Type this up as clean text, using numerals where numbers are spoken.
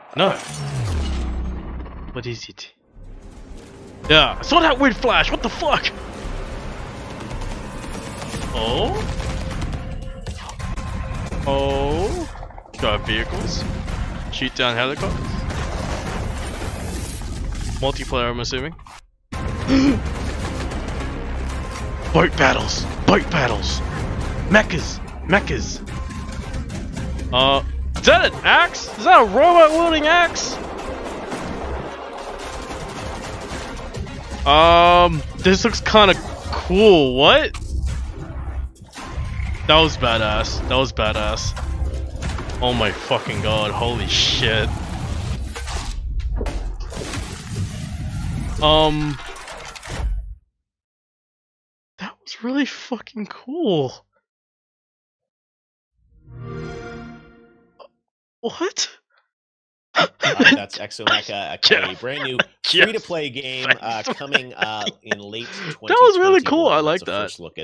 No. What is it? Yeah, I saw that weird flash. What the fuck? Oh. Oh. Got vehicles. Shoot down helicopters. Multiplayer, I'm assuming. Boat battles. Boat battles. Mechas. Mechas. Is that an axe? Is that a robot wielding axe? This looks kind of cool. What? That was badass. That was badass. Oh my fucking god. Holy shit. That was really fucking cool. What? That's EXOMECHA, a brand new free-to-play game coming in late 2020. That was really cool. I like that. First look at